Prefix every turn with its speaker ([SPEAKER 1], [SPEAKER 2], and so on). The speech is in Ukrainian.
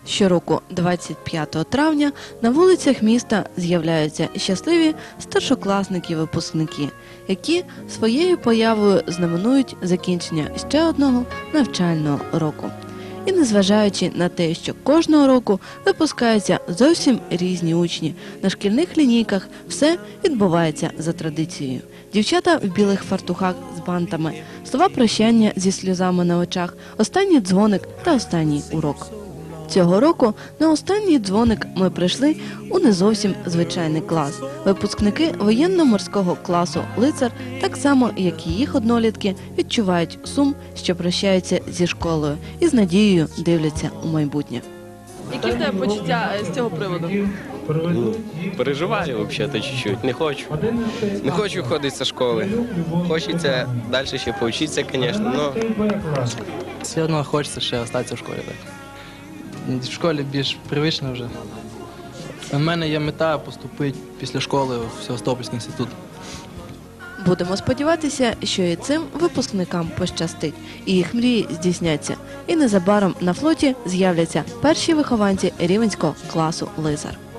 [SPEAKER 1] Щороку 25 травня на вулицях міста з'являються щасливі старшокласники-випускники, які своєю появою знаменують закінчення ще одного навчального року. І незважаючи на те, що кожного року випускаються зовсім різні учні, на шкільних лінійках все відбувається за традицією. Дівчата в білих фартухах з бантами, слова прощання зі сльозами на очах, останній дзвоник та останній урок. Цього року на останній дзвоник ми прийшли у не зовсім звичайний клас. Випускники воєнно-морського класу «Лицар», так само, як і їх однолітки, відчувають сум, що прощаються зі школою і з надією дивляться у майбутнє.
[SPEAKER 2] Які в тебе почуття з цього приводу?
[SPEAKER 3] Переживаю взагалі чуть-чуть, не хочу. Не хочу ходити зі школи. Хочеться далі ще повчитися, звісно, але
[SPEAKER 4] Все одно хочеться ще залишитися в школі. Так. В школі більш привично вже. У мене є мета поступити після школи в Севастопольський інститут.
[SPEAKER 1] Будемо сподіватися, що і цим випускникам пощастить, і їх мрії здійсняться. І незабаром на флоті з'являться перші вихованці рівненського класу «Лицар».